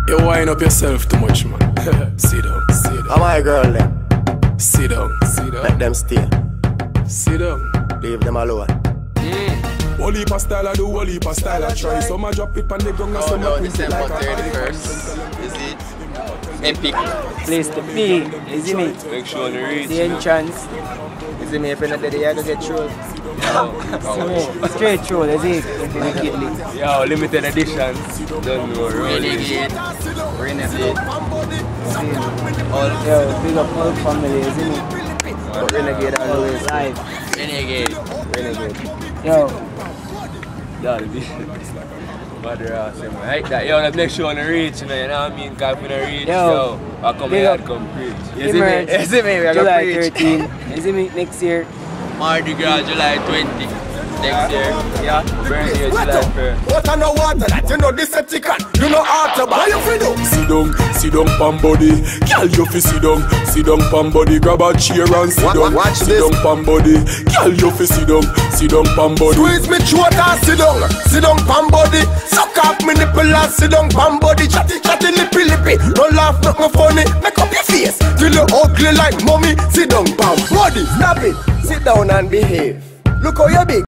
You wind up yourself too much, man. Sit down, sit down. How my girl then? Sit down, sit down. Let them stay. Sit down. Leave them alone. Whole heap of style I do, whole heap of style I try. Some I drop it on the ground and some I put it like December 31st. Is it? Epic. Place to be, isn't it? Make sure you reach. The entrance. Isn't it? If you're not there, you're gonna get through. Straight through, is it? Wickedly. Yo, limited editions. Don't know, Renegade. Renegade. Yo, big up all family, isn't it? But Renegade always live. Renegade. Renegade. Yo. Yeah, the vision. But they're awesome. Like that. Yo, let's make sure you reach, man. You know what I mean? Because if you don't reach, yo, I come here and come preach. You see me? You see me? We are going to preach. July 13. You see me next year? Mardi Gras, July 20. Next year, yeah, burn here July 1st. Water no water, that you know Decepticon. You know Arthur, but you feel do? Sit down, pam body. Girl, you fi sit down, pam body. Grab a chair and sit down. Watch sit this. down, pam body. Girl, you fi sit down, pam body. Squeeze me throat and sit down, pam body. Suck up me nipple and sit down, pam body. Chatty, lippy, lippy. No laugh, not no funny. Make up your face till you ugly like mommy. Sit down, pam body. Stop it. Sit down and behave. Look how you big.